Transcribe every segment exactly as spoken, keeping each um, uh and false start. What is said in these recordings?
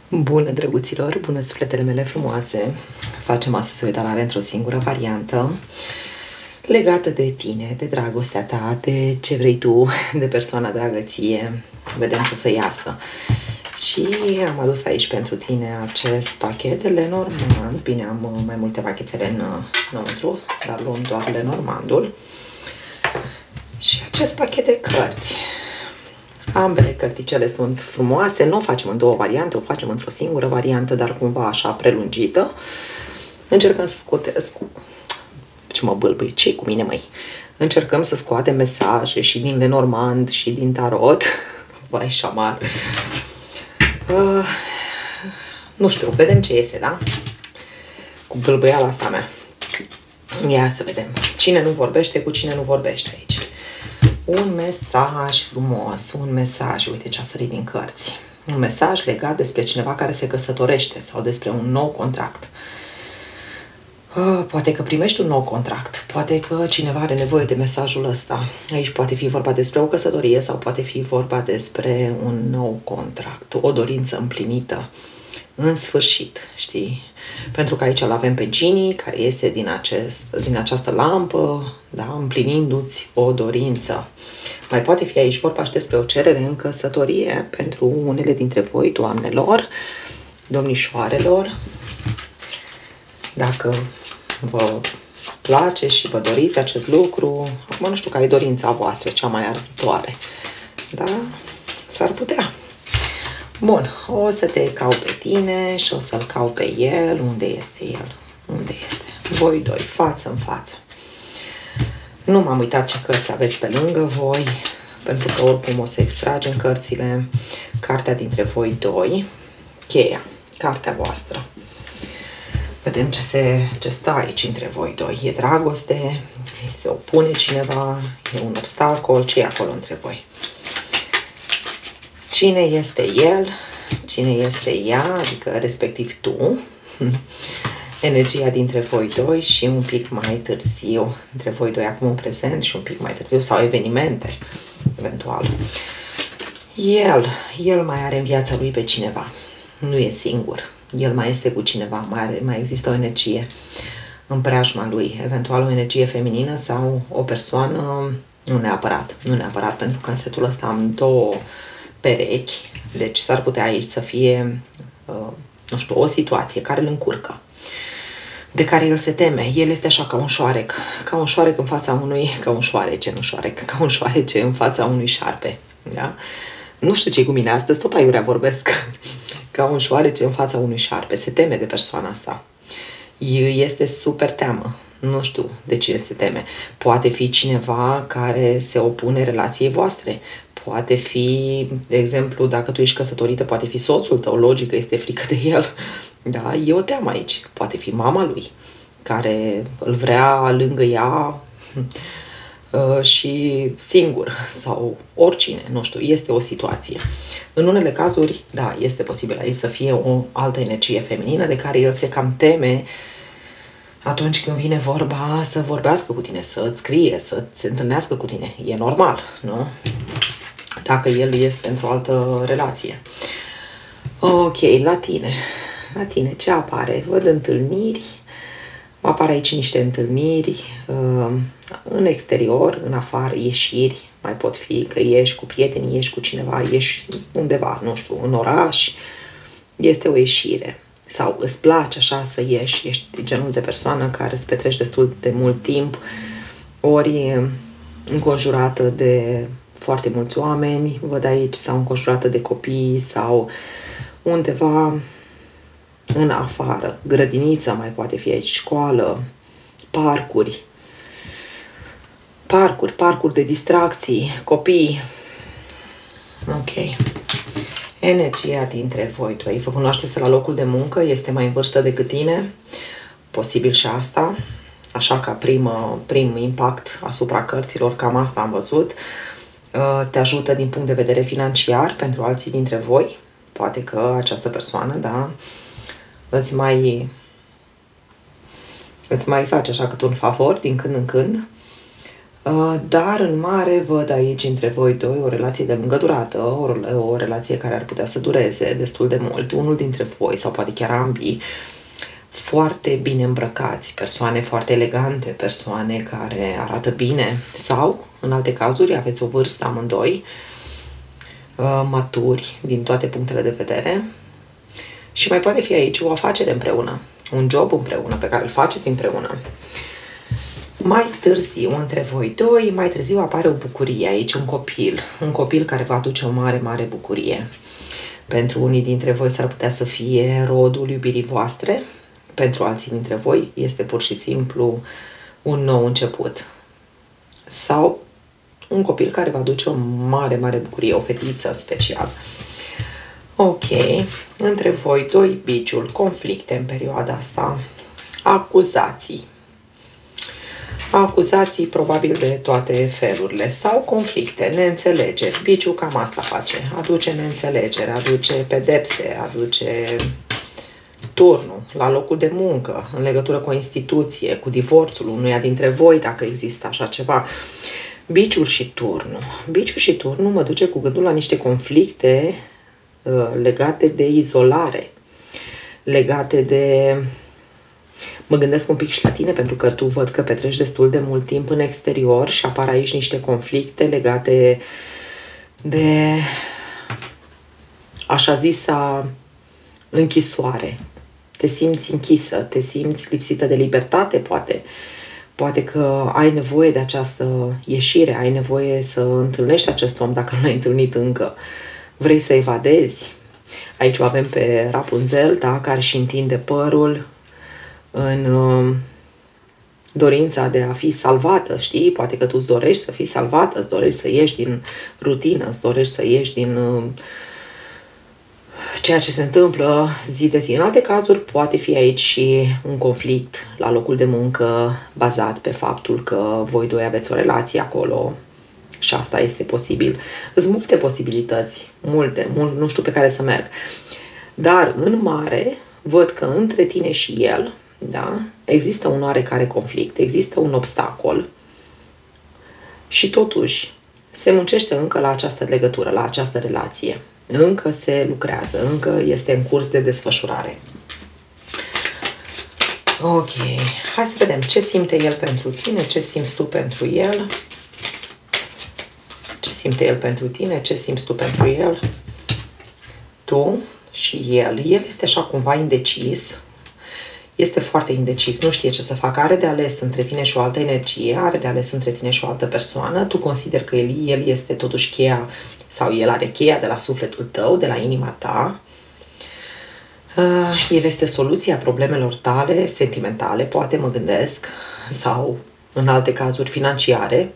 Bună, drăguților! Bună, sufletele mele frumoase! Facem astăzi o etalare într-o singură variantă legată de tine, de dragostea ta, de ce vrei tu, de persoana dragă ție. Vedem ce o să iasă. Și am adus aici pentru tine acest pachet de Lenormand. Bine, am mai multe pachetele în, înăuntru, dar luăm doar Lenormandul. Și acest pachet de cărți. Ambele cărticele sunt frumoase, nu o facem în două variante, o facem într-o singură variantă, dar cumva așa prelungită. Încercăm să scoate... Scu... Ce mă bâlbâi? Ce-i cu mine, măi? Încercăm să scoatem mesaje și din Lenormand și din tarot. Vai, șamar! Uh, nu știu, vedem ce iese, da? Cu bâlbâiala asta mea. Ia să vedem. Cine nu vorbește, cu cine nu vorbește aici. Un mesaj frumos, un mesaj, uite ce a sărit din cărți. Un mesaj legat despre cineva care se căsătorește sau despre un nou contract. Uh, poate că primești un nou contract, poate că cineva are nevoie de mesajul ăsta. Aici poate fi vorba despre o căsătorie sau poate fi vorba despre un nou contract, o dorință împlinită. În sfârșit, știi? Pentru că aici îl avem pe Genie, care iese din, acest, din această lampă, da? Împlinindu-ți o dorință. Mai poate fi aici vorba și despre o cerere în căsătorie pentru unele dintre voi, doamnelor, domnișoarelor. Dacă vă place și vă doriți acest lucru, acum nu știu care e dorința voastră, cea mai arzătoare. Da? S-ar putea. Bun, o să te cau pe tine și o să-l cau pe el. Unde este el? Unde este? Voi doi, față în față. Nu m-am uitat ce cărți aveți pe lângă voi, pentru că oricum o să extragem cărțile. Cartea dintre voi doi, cheia, cartea voastră. Vedem ce, se, ce stă aici între voi doi. E dragoste? Se opune cineva? E un obstacol? Ce e acolo între voi? Cine este el? Cine este ea? Adică respectiv tu. Energia dintre voi doi și un pic mai târziu. Între voi doi acum în prezent și un pic mai târziu. Sau evenimente, eventual. El, el mai are în viața lui pe cineva. Nu e singur. El mai este cu cineva. Mai, are, mai există o energie în preajma lui. Eventual o energie feminină sau o persoană. Nu neapărat. Nu neapărat, pentru că în setul ăsta am două perechi, deci s-ar putea aici să fie, uh, nu știu, o situație care îl încurcă, de care el se teme. El este așa ca un șoarec, ca un șoarec în fața unui, ca un șoarece, nu șoarec, ca un șoarece în fața unui șarpe, da? Nu știu ce-i cu mine astăzi, tot aiurea vorbesc, ca un șoarece în fața unui șarpe, se teme de persoana asta. Este super teamă. Nu știu de cine se teme. Poate fi cineva care se opune relației voastre. Poate fi, de exemplu, dacă tu ești căsătorită, poate fi soțul tău, logică, este frică de el. Da, e o teamă aici. Poate fi mama lui, care îl vrea lângă ea și singur, sau oricine, nu știu, este o situație. În unele cazuri, da, este posibil aici să fie o altă energie feminină de care el se cam teme atunci când vine vorba să vorbească cu tine, să îți scrie, să se întâlnească cu tine. E normal, nu? Dacă el este într-o altă relație. Ok, la tine. La tine ce apare? Văd întâlniri. Apar aici niște întâlniri uh, în exterior, în afară, ieșiri. Mai pot fi că ieși cu prietenii, ieși cu cineva, ieși undeva, nu știu, în oraș. Este o ieșire. Sau îți place așa să ieși, ești genul de persoană care îți petreci destul de mult timp, ori înconjurată de foarte mulți oameni, văd aici, sau înconjurată de copii, sau undeva în afară. Grădinița mai poate fi aici, școală, parcuri, parcuri, parcuri de distracții, copii. Ok. Energia dintre voi doi. Vă cunoașteți la locul de muncă, este mai în vârstă decât tine, posibil și asta, așa ca prim, prim impact asupra cărților, cam asta am văzut. Te ajută din punct de vedere financiar pentru alții dintre voi. Poate că această persoană, da, îți mai, îți mai face așa cât un favor din când în când. Dar în mare văd aici între voi doi o relație de lungă durată, o, o relație care ar putea să dureze destul de mult. Unul dintre voi, sau poate chiar ambii, foarte bine îmbrăcați, persoane foarte elegante, persoane care arată bine, sau, în alte cazuri, aveți o vârstă amândoi, maturi din toate punctele de vedere, și mai poate fi aici o afacere împreună, un job împreună, pe care îl faceți împreună. Mai târziu, între voi doi, mai târziu apare o bucurie aici, un copil. Un copil care va aduce o mare, mare bucurie. Pentru unii dintre voi s-ar putea să fie rodul iubirii voastre. Pentru alții dintre voi este pur și simplu un nou început. Sau un copil care va aduce o mare, mare bucurie, o fetiță în special. Ok, între voi doi, biciul, conflicte în perioada asta, acuzații. Acuzații probabil de toate felurile sau conflicte, neînțelegeri. Biciul cam asta face, aduce neînțelegeri, aduce pedepse, aduce turnul la locul de muncă, în legătură cu o instituție, cu divorțul unuia dintre voi, dacă există așa ceva. Biciul și turnul. Biciul și turnul mă duce cu gândul la niște conflicte uh, legate de izolare, legate de... Mă gândesc un pic și la tine, pentru că tu văd că petreci destul de mult timp în exterior și apar aici niște conflicte legate de așa zisa închisoare. Te simți închisă, te simți lipsită de libertate, poate. Poate că ai nevoie de această ieșire, ai nevoie să întâlnești acest om dacă nu l-ai întâlnit încă. Vrei să evadezi. Aici o avem pe Rapunzel, da, care își întinde părul în uh, dorința de a fi salvată, știi? Poate că tu îți dorești să fii salvată, îți dorești să ieși din rutină, îți dorești să ieși din uh, ceea ce se întâmplă zi de zi. În alte cazuri poate fi aici și un conflict la locul de muncă bazat pe faptul că voi doi aveți o relație acolo și asta este posibil. Sunt multe posibilități, multe, mult, nu știu pe care să merg. Dar în mare văd că între tine și el, da, există un oarecare conflict, există un obstacol și totuși se muncește încă la această legătură, la această relație. Încă se lucrează, încă este în curs de desfășurare. Ok, hai să vedem ce simte el pentru tine, ce simți tu pentru el. Ce simte el pentru tine, ce simți tu pentru el. Tu și el. El este așa cumva indecis. Este foarte indecis, nu știe ce să facă. Are de ales între tine și o altă energie, are de ales între tine și o altă persoană. Tu consideri că el, el este totuși cheia, sau el are cheia de la sufletul tău, de la inima ta. Uh, el este soluția problemelor tale, sentimentale, poate mă gândesc, sau în alte cazuri financiare.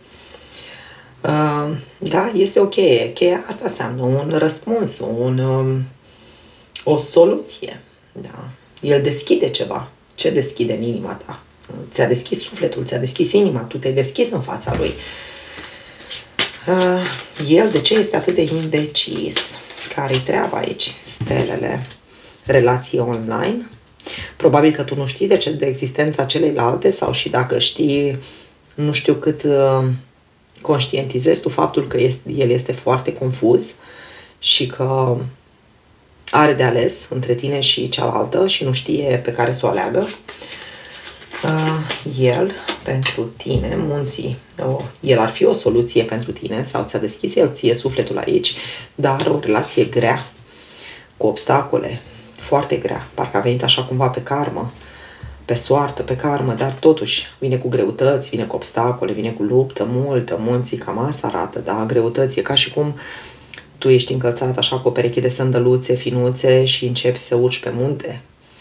Uh, da, este o cheie. Cheia asta înseamnă un răspuns, un, um, o soluție. Da. El deschide ceva. Ce deschide în inima ta? Ți-a deschis sufletul, ți-a deschis inima, tu te-ai deschis în fața lui. Uh, el de ce este atât de indecis? Care-i treaba aici? Stelele. Relație online. Probabil că tu nu știi de, ce, de existența celeilalte sau și dacă știi, nu știu cât uh, conștientizezi tu faptul că este, el este foarte confuz și că are de ales între tine și cealaltă și nu știe pe care să o aleagă. Uh, el, pentru tine, munții, oh, el ar fi o soluție pentru tine sau ți-a deschis el ție sufletul aici, dar o relație grea, cu obstacole, foarte grea, parcă a venit așa cumva pe karmă, pe soartă, pe karmă, dar totuși vine cu greutăți, vine cu obstacole, vine cu luptă multă, munții, cam asta arată, da, greutăți, e ca și cum tu ești încălțat așa cu o pereche de sandăluțe finuțe și începi să urci pe munte.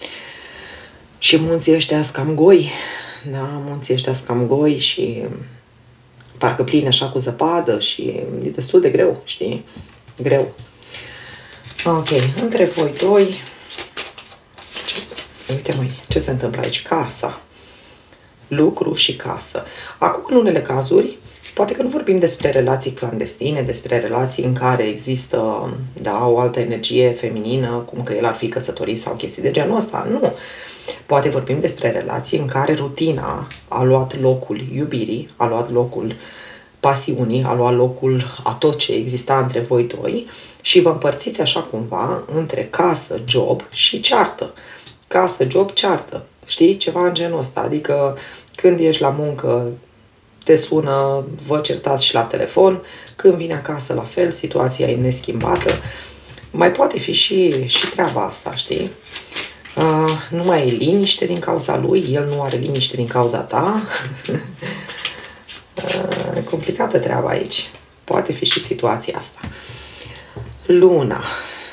Și munții ăștia sunt cam goi, da, munții ăștia sunt cam goi și parcă pline așa cu zăpadă și e destul de greu, știi? Greu. Ok, între voi doi, ce, uite măi, ce se întâmplă aici? Casa. Lucru și casă. Acum, în unele cazuri, poate că nu vorbim despre relații clandestine, despre relații în care există, da, o altă energie feminină, cum că el ar fi căsătorit sau chestii de genul ăsta. Nu. Poate vorbim despre relații în care rutina a luat locul iubirii, a luat locul pasiunii, a luat locul a tot ce exista între voi doi și vă împărțiți așa cumva între casă, job și ceartă. Casă, job, ceartă. Știi? Ceva în genul ăsta. Adică când ești la muncă, te sună, vă certați și la telefon, când vine acasă la fel, situația e neschimbată. Mai poate fi și, și treaba asta, știi? Uh, nu mai e liniște din cauza lui, el nu are liniște din cauza ta. uh, e complicată treaba aici. Poate fi și situația asta. Luna.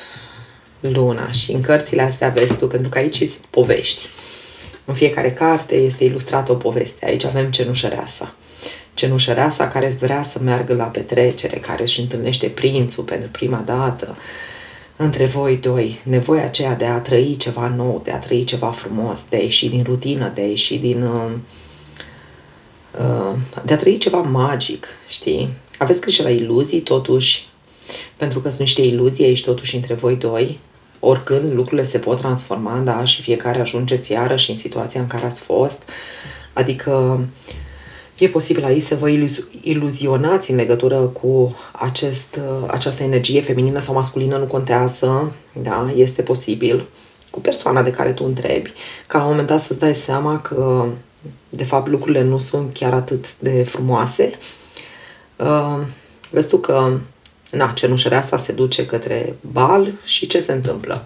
Luna. Și în cărțile astea vezi tu, pentru că aici sunt povești. În fiecare carte este ilustrată o poveste. Aici avem cenușăreasa. Cenușăreasa care vrea să meargă la petrecere, care își întâlnește prințul pentru prima dată. Între voi doi, nevoia aceea de a trăi ceva nou, de a trăi ceva frumos, de a ieși din rutină, de a ieși din... Uh, uh, de a trăi ceva magic, știi? Aveți grijă la iluzii, totuși, pentru că sunt niște iluzii aici totuși între voi doi, oricând lucrurile se pot transforma, da, și fiecare ajungeți iarăși în situația în care ați fost, adică e posibil aici să vă ilu- iluzionați în legătură cu acest, această energie feminină sau masculină, nu contează, da, este posibil, cu persoana de care tu întrebi, ca la un moment dat să-ți dai seama că, de fapt, lucrurile nu sunt chiar atât de frumoase. Uh, vezi tu că, na, cenușăreasa se duce către bal și ce se întâmplă?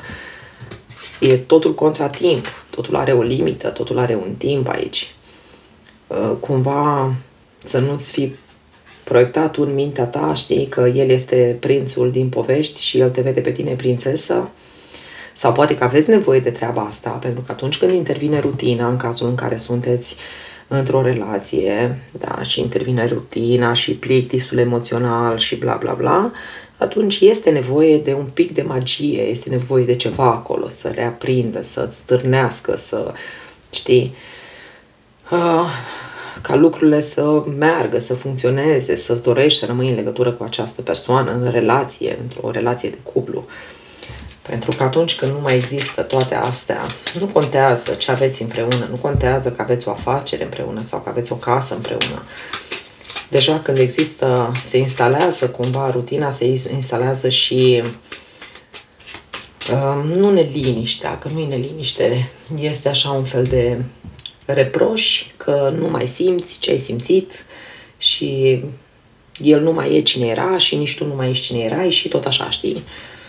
E totul contra timp, totul are o limită, totul are un timp aici. Cumva să nu-ți fi proiectat tu în mintea ta, știi, că el este prințul din povești și el te vede pe tine prințesă. Sau poate că aveți nevoie de treaba asta, pentru că atunci când intervine rutina, în cazul în care sunteți într-o relație, da, și intervine rutina și plictisul emoțional și bla bla bla, atunci este nevoie de un pic de magie, este nevoie de ceva acolo, să reaprindă, să-ți stârnească, să, știi, uh, ca lucrurile să meargă, să funcționeze, să-ți dorești să rămâi în legătură cu această persoană, în relație, într-o relație de cuplu. Pentru că atunci când nu mai există toate astea, nu contează ce aveți împreună, nu contează că aveți o afacere împreună sau că aveți o casă împreună. Deja când există, se instalează cumva rutina, se instalează și uh, nu neliniștea, că nu e neliniște, este așa un fel de reproș că nu mai simți ce ai simțit și el nu mai e cine era și nici tu nu mai ești cine erai și tot așa, știi?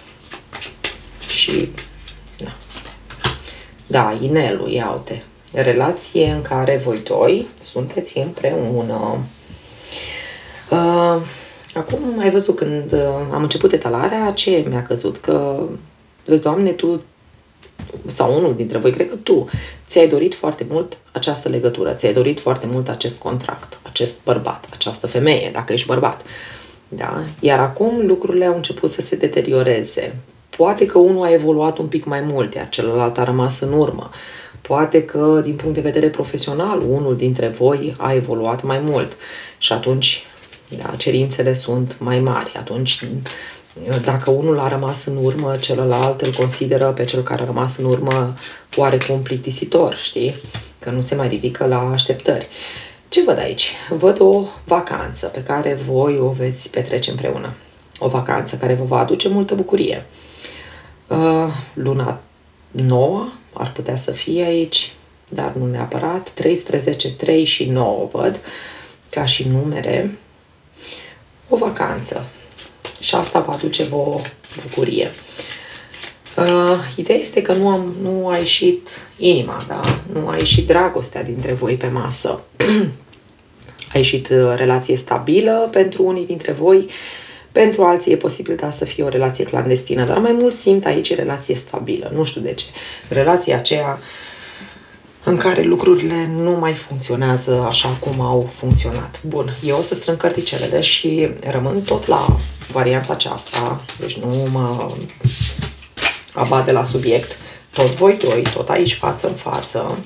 Și, da. Da, inelul, ia uite. Relație în care voi doi sunteți împreună. Uh, acum ai văzut când uh, am început etalarea, ce mi-a căzut? Că, vezi, Doamne, tu, sau unul dintre voi, cred că tu, ți-ai dorit foarte mult această legătură, ți-ai dorit foarte mult acest contract, acest bărbat, această femeie, dacă ești bărbat. Da? Iar acum lucrurile au început să se deterioreze. Poate că unul a evoluat un pic mai mult, iar celălalt a rămas în urmă. Poate că, din punct de vedere profesional, unul dintre voi a evoluat mai mult și atunci, da, cerințele sunt mai mari. Atunci, dacă unul a rămas în urmă, celălalt îl consideră pe cel care a rămas în urmă oarecum plictisitor, știi? Că nu se mai ridică la așteptări. Ce văd aici? Văd o vacanță pe care voi o veți petrece împreună. O vacanță care vă va aduce multă bucurie. Uh, luna nouă ar putea să fie aici, dar nu neapărat. treisprezece, trei și nouă văd ca și numere. O vacanță. Și asta va aduce vă bucurie. Uh, ideea este că nu, am, nu a ieșit inima, da? Nu a ieșit dragostea dintre voi pe masă. A ieșit relație stabilă pentru unii dintre voi. Pentru alții e posibil, da, să fie o relație clandestină, dar mai mult simt aici relație stabilă. Nu știu de ce. Relația aceea în care lucrurile nu mai funcționează așa cum au funcționat. Bun, eu o să strâng cărticelele și rămân tot la varianta aceasta, deci nu mă abat de la subiect. Tot voi doi, tot aici față în față.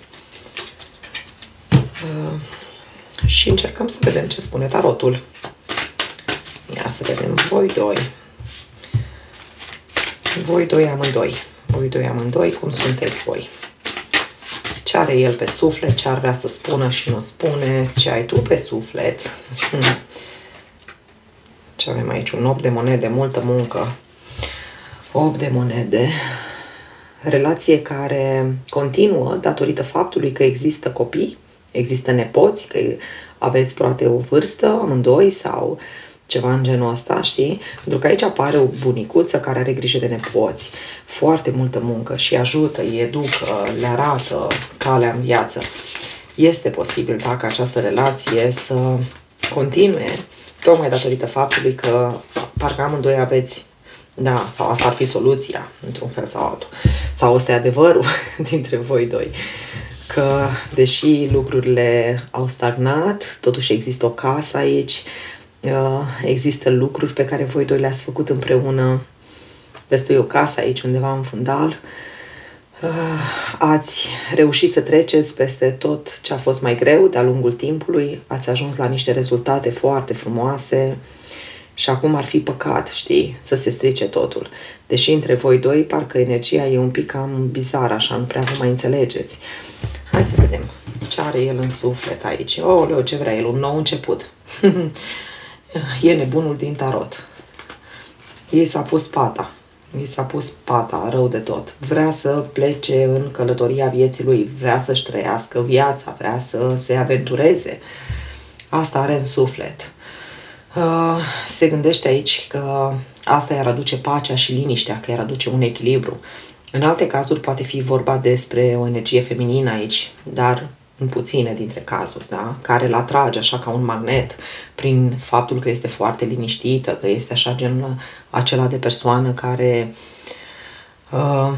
Uh, și încercăm să vedem ce spune tarotul. Ia să vedem, voi doi. Voi doi amândoi. Voi doi amândoi, cum sunteți voi? Ce are el pe suflet, ce ar vrea să spună și nu spune, ce ai tu pe suflet. Ce avem aici? Un opt de monede, multă muncă. opt de monede. Relație care continuă datorită faptului că există copii, există nepoți, că aveți poate o vârstă amândoi sau ceva în genul ăsta, știi? Pentru că aici apare o bunicuță care are grijă de nepoți. Foarte multă muncă și ajută, îi educă, le arată calea în viață. Este posibil, dacă această relație să continue, tocmai datorită faptului că parcă amândoi aveți, da, sau asta ar fi soluția, într-un fel sau altul. Sau ăsta e adevărul dintre voi doi. Că, deși lucrurile au stagnat, totuși există o casă aici, există lucruri pe care voi doi le-ați făcut împreună. Vezi o casă aici, undeva în fundal. Ați reușit să treceți peste tot ce a fost mai greu de-a lungul timpului. Ați ajuns la niște rezultate foarte frumoase. Și acum ar fi păcat, știi, să se strice totul. Deși între voi doi, parcă energia e un pic cam bizară, așa, nu prea vă mai înțelegeți. Hai să vedem ce are el în suflet aici. Oleu, ce vrea el, un nou început. E nebunul din tarot. Ei s-a pus pata. Ei s-a pus pata rău de tot. Vrea să plece în călătoria vieții lui, vrea să-și trăiască viața, vrea să se aventureze. Asta are în suflet. Uh, se gândește aici că asta i-ar aduce pacea și liniștea, că i-ar aduce un echilibru. În alte cazuri poate fi vorba despre o energie feminină aici, dar în puține dintre cazuri, da? Care îl atrage așa ca un magnet prin faptul că este foarte liniștită, că este așa genul acela de persoană care uh,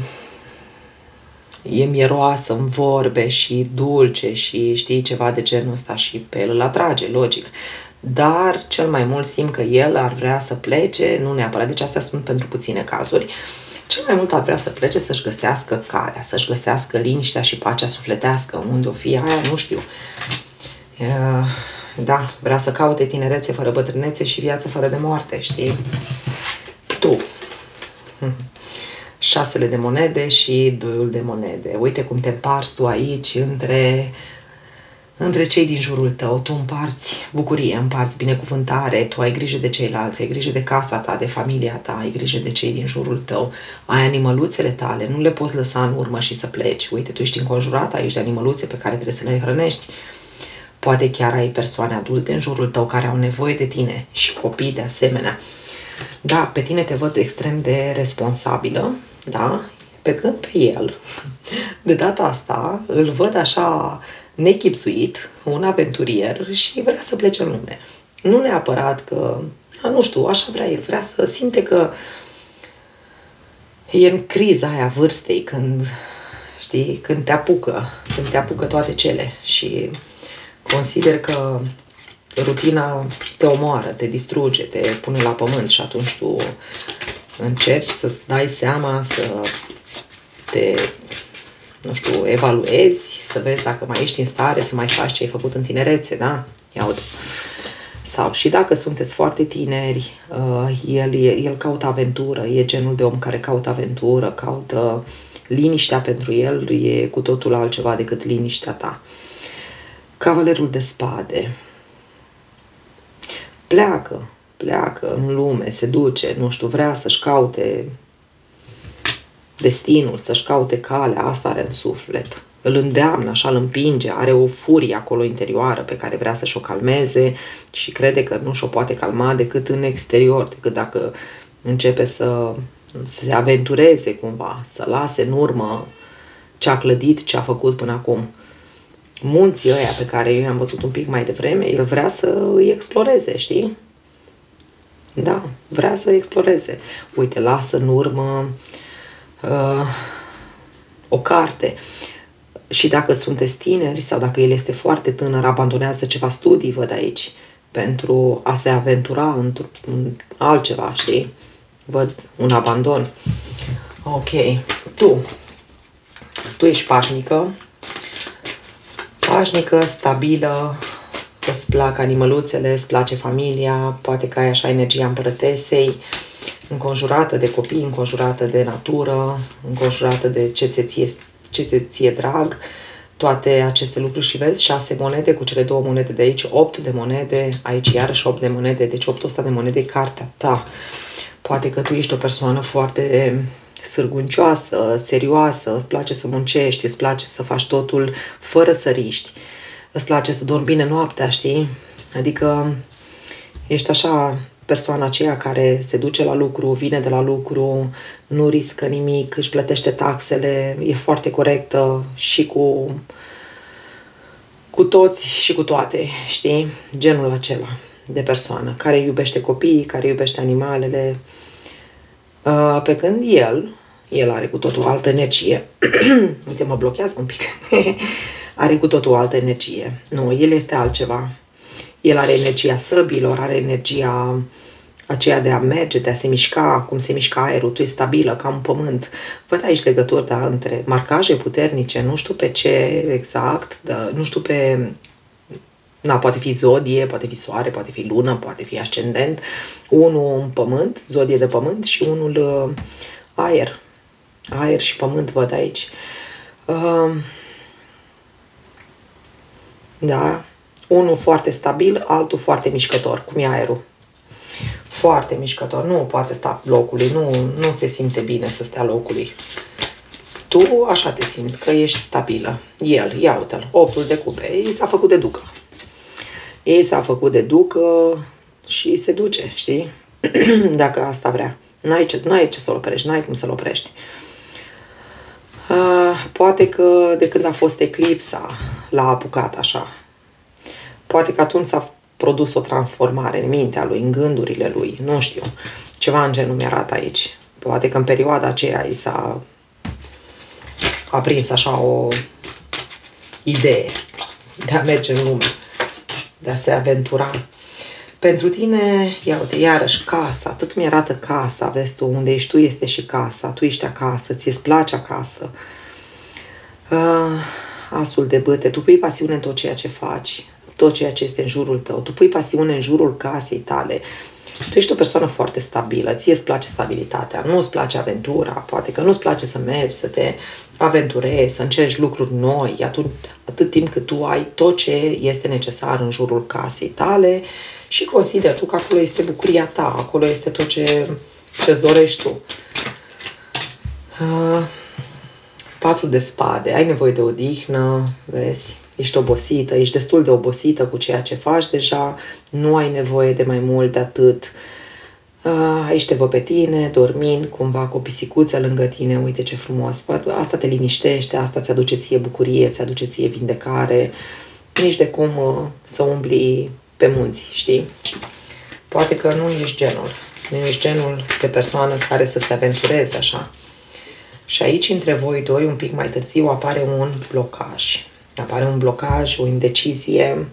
e mieroasă în vorbe și dulce și știi ceva de genul ăsta și pe el îl atrage, logic. Dar cel mai mult simt că el ar vrea să plece, nu neapărat, deci astea sunt pentru puține cazuri, cel mai mult ar vrea să plece să-și găsească calea, să-și găsească liniștea și pacea sufletească, unde o fie aia, nu știu. Da, vrea să caute tinerețe fără bătrânețe și viață fără de moarte, știi? Tu. Șasele de monede și doiul de monede. Uite cum te împarți tu aici între... între cei din jurul tău. Tu împarți bucurie, împarți binecuvântare, tu ai grijă de ceilalți, ai grijă de casa ta, de familia ta, ai grijă de cei din jurul tău, ai animăluțele tale, nu le poți lăsa în urmă și să pleci. Uite, tu ești înconjurat aici de animăluțe pe care trebuie să le hrănești. Poate chiar ai persoane adulte în jurul tău care au nevoie de tine și copii de asemenea. Da, pe tine te văd extrem de responsabilă, da? Pe când pe el, de data asta, îl văd așa nechipzuit, un aventurier și vrea să plece în lume. Nu neapărat că, nu știu, așa vrea el, vrea să simte că e în criza aia vârstei, când, știi, când te apucă, când te apucă toate cele și consider că rutina te omoară, te distruge, te pune la pământ și atunci tu încerci să-ți dai seama, să te, nu știu, evaluezi, să vezi dacă mai ești în stare să mai faci ce ai făcut în tinerețe, da? Ia uite. Sau și dacă sunteți foarte tineri, el, el caută aventură, e genul de om care caută aventură, caută liniștea pentru el, e cu totul altceva decât liniștea ta. Cavalerul de spade. Pleacă, pleacă în lume, se duce, nu știu, vrea să-și caute destinul, să-și caute calea, asta are în suflet. Îl îndeamnă, așa, îl împinge, are o furie acolo interioară pe care vrea să-și o calmeze și crede că nu și-o poate calma decât în exterior, decât dacă începe să se aventureze cumva, să lase în urmă ce a clădit, ce a făcut până acum. Munții ăia pe care eu i-am văzut un pic mai devreme, el vrea să îi exploreze, știi? Da, vrea să îi exploreze. Uite, lasă în urmă uh, o carte. Și dacă sunteți tineri sau dacă el este foarte tânăr, abandonează ceva studii, văd aici, pentru a se aventura într-un altceva, știi? Văd un abandon. Ok, tu. Tu ești pașnică, pașnică, stabilă, îți plac animăluțele, îți place familia, poate că ai așa energia împărătesei, înconjurată de copii, înconjurată de natură, înconjurată de ce ți ție, ce ți ție drag. toate aceste lucruri și vezi șase monede cu cele două monede de aici, opt de monede, aici iarăși opt de monede, deci opt ăsta de monede e cartea ta. Poate că tu ești o persoană foarte sârguncioasă, serioasă, îți place să muncești, îți place să faci totul fără să riști, îți place să dormi bine noaptea, știi? Adică ești așa persoana aceea care se duce la lucru, vine de la lucru, nu riscă nimic, își plătește taxele, e foarte corectă și cu, cu toți și cu toate, știi? Genul acela de persoană care iubește copiii, care iubește animalele. Pe când el, el are cu totul altă energie. Uite, mă blochează un pic. Are cu totul altă energie. Nu, el este altceva. El are energia săbilor, are energia aceea de a merge, de a se mișca, cum se mișcă aerul, tu ești stabilă, ca un pământ. Văd aici legături, da, între marcaje puternice, nu știu pe ce exact, da, nu știu pe... Na, poate fi zodie, poate fi soare, poate fi lună, poate fi ascendent. Unul pământ, zodie de pământ și unul uh, aer. Aer și pământ văd aici. Uh, da, unul foarte stabil, altul foarte mișcător, cum e aerul. Foarte mișcător, nu poate sta locului, nu, nu se simte bine să stea locului. Tu așa te simți, că ești stabilă. El, ia uite-l, optul de cupe, ei s-a făcut de ducă. Ei s-a făcut de ducă și se duce, știi? Dacă asta vrea. N-ai ce, n-ai ce să-l oprești, n-ai cum să-l oprești. Uh, poate că de când a fost eclipsa l-a apucat așa. Poate că atunci s-a produs o transformare în mintea lui, în gândurile lui, nu știu. Ceva în genul mi-arată aici. Poate că în perioada aceea i s-a aprins așa o idee de a merge în lume, de a se aventura. Pentru tine, ia uite, iarăși casa, tot mi arată casa, vezi tu, unde ești tu este și casa, tu ești acasă, ți-e place acasă. Uh, asul de bâte, tu pui pasiune în tot ceea ce faci, tot ceea ce este în jurul tău, tu pui pasiune în jurul casei tale. Tu ești o persoană foarte stabilă, ție îți place stabilitatea, nu îți place aventura, poate că nu îți place să mergi, să te aventurezi, să încerci lucruri noi, atunci, atât timp cât tu ai tot ce este necesar în jurul casei tale și consideri tu că acolo este bucuria ta, acolo este tot ce îți dorești tu. Uh, patru de spade, ai nevoie de odihnă, vezi? Ești obosită, ești destul de obosită cu ceea ce faci deja, nu ai nevoie de mai mult de atât. Aici te văd pe tine, dormind, cumva cu o pisicuță lângă tine, uite ce frumos. Asta te liniștește, asta ți aduce ție bucurie, ți aduce ție vindecare. Nici de cum să umbli pe munți, știi? Poate că nu ești genul, nu ești genul de persoană care să se aventureze așa. Și aici, între voi doi, un pic mai târziu, apare un blocaj. Apare un blocaj, o indecizie.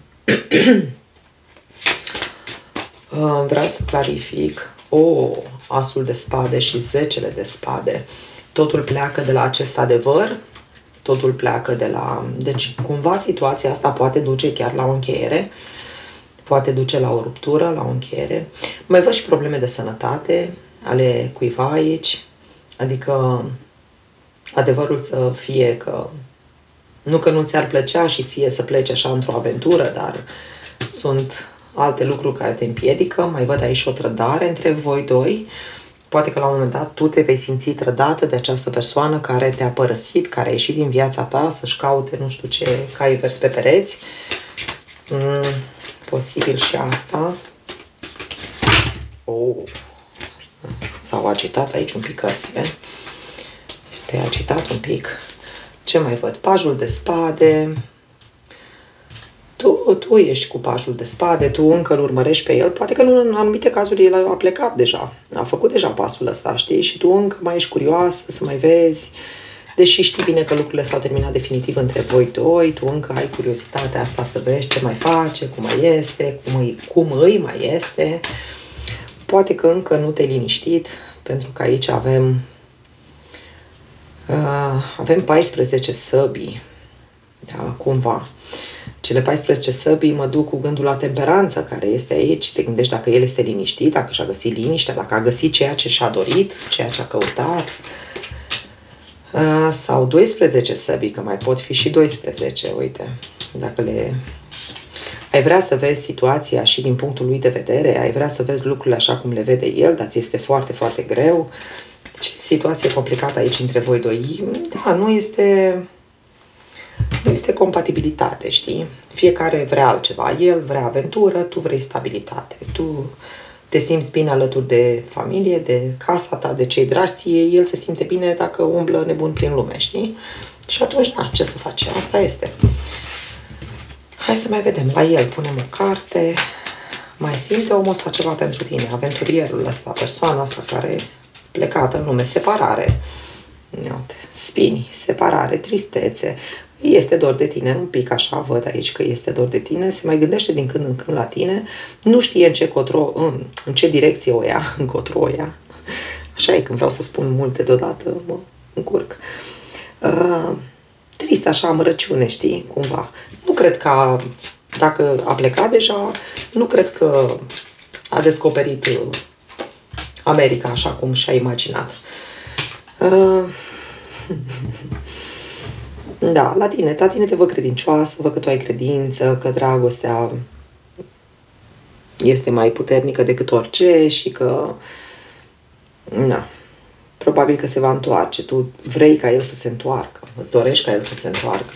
Vreau să clarific. O, asul de spade și zecele de spade. Totul pleacă de la acest adevăr. Totul pleacă de la... Deci, cumva, situația asta poate duce chiar la o încheiere. Poate duce la o ruptură, la o încheiere. Mai văd și probleme de sănătate ale cuiva aici. Adică adevărul să fie că... Nu că nu ți-ar plăcea și ție să pleci așa într-o aventură, dar sunt alte lucruri care te împiedică. Mai văd aici o trădare între voi doi. Poate că la un moment dat tu te vei simți trădată de această persoană care te-a părăsit, care a ieșit din viața ta să-și caute nu știu ce cai vers pe pereți. Mm, posibil și asta. Oh. S-au agitat aici un pic cărțile. Te-ai agitat un pic. Ce mai văd? Pajul de spade. Tu, tu ești cu pajul de spade, tu încă îl urmărești pe el. Poate că în anumite cazuri el a plecat deja. A făcut deja pasul ăsta, știi? Și tu încă mai ești curioasă să mai vezi. Deși știi bine că lucrurile s-au terminat definitiv între voi doi, tu încă ai curiozitatea asta să vezi ce mai face, cum mai este, cum îi, cum îi mai este. Poate că încă nu te-ai liniștit, pentru că aici avem Uh, avem paisprezece săbii, da, cumva. Cele paisprezece săbii mă duc cu gândul la temperanță care este aici. Te gândești dacă el este liniștit, dacă și-a găsit liniștea, dacă a găsit ceea ce și-a dorit, ceea ce a căutat. Uh, sau doisprezece săbii, că mai pot fi și doisprezece, uite, dacă le... Ai vrea să vezi situația și din punctul lui de vedere, ai vrea să vezi lucrurile așa cum le vede el, dar ți este foarte, foarte greu. Ce situație complicată aici între voi doi. Da, nu este... Nu este compatibilitate, știi? Fiecare vrea altceva. El vrea aventură, tu vrei stabilitate. Tu te simți bine alături de familie, de casa ta, de cei dragi ție. El se simte bine dacă umblă nebun prin lume, știi? Și atunci, da, ce să faci? Asta este. Hai să mai vedem. La el punem o carte. Mai simte omul ăsta ceva pentru tine. Aventurierul ăsta, persoana asta care e plecată în lume. Separare. Spini, separare, tristețe. Este dor de tine, un pic așa văd aici că este dor de tine, se mai gândește din când în când la tine, nu știe în ce, cotro, în, în ce direcție o ia, încotro o ia. Așa e când vreau să spun multe deodată, mă încurc. Uh, trist așa, amărăciune, știi, cumva. Nu cred că, dacă a plecat deja, nu cred că a descoperit America așa cum și-a imaginat. Uh, Da, la tine, la tine te văd credincioasă, văd că tu ai credință, că dragostea este mai puternică decât orice și că, da, probabil că se va întoarce. Tu vrei ca el să se întoarcă, îți dorești ca el să se întoarcă.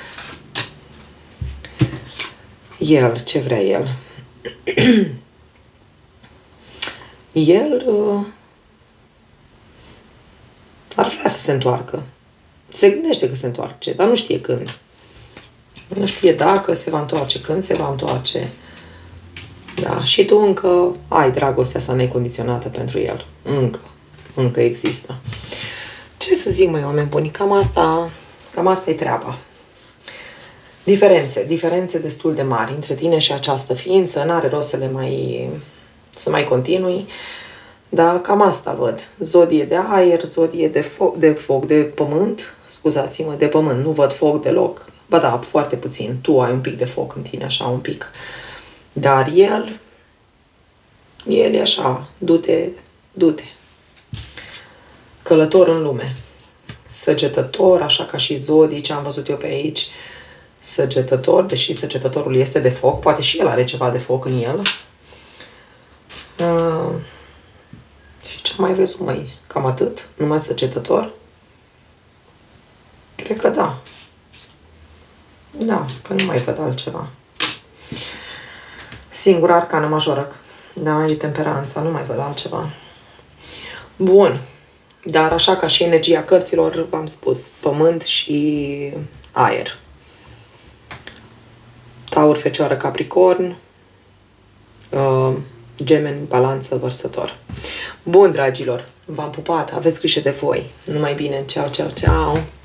El, ce vrea el? El uh, ar vrea să se întoarcă. Se gândește că se întoarce, dar nu știe când. Nu știe dacă se va întoarce, când se va întoarce. Da, și tu încă ai dragostea asta necondiționată pentru el. Încă. Încă există. Ce să zic, măi, oameni buni? Cam asta, cam asta e treaba. Diferențe. Diferențe destul de mari între tine și această ființă. N-are rost să le mai... să mai continui. Da, cam asta văd. Zodie de aer, zodie de foc, de foc, de pământ. Scuzați-mă, de pământ. Nu văd foc deloc. Ba da, foarte puțin. Tu ai un pic de foc în tine, așa, un pic. Dar el, el e așa, du-te, du-te. Călător în lume. Săgetător, așa ca și zodii, ce am văzut eu pe aici. Săgetător, deși săgetătorul este de foc, poate și el are ceva de foc în el. Uh, și ce mai vezi, măi? Cam atât? Numai săgetător? Cred că da. Da, că nu mai văd altceva. Singura arcană majoră. Da, e temperanța, nu mai văd altceva. Bun. Dar așa ca și energia cărților, v-am spus, pământ și aer. Taur, Fecioară, Capricorn, uh, Gemeni, Balanță, Vărsător. Bun, dragilor, v-am pupat, aveți grijă de voi. Numai bine, ceau, ceau, ceau!